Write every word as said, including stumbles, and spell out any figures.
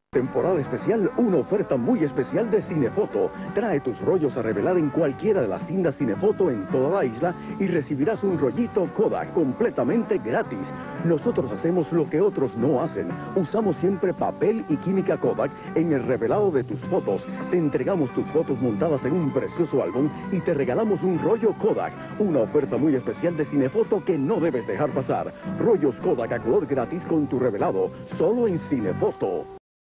Temporada especial, una oferta muy especial de Cinefoto. Trae tus rollos a revelar en cualquiera de las tiendas Cinefoto en toda la isla y recibirás un rollito Kodak completamente gratis. Nosotros hacemos lo que otros no hacen. Usamos siempre papel y química Kodak en el revelado de tus fotos. Te entregamos tus fotos montadas en un precioso álbum y te regalamos un rollo Kodak. Una oferta muy especial de Cinefoto que no debes dejar pasar. Rollos Kodak a color gratis con tu revelado, solo en Cinefoto.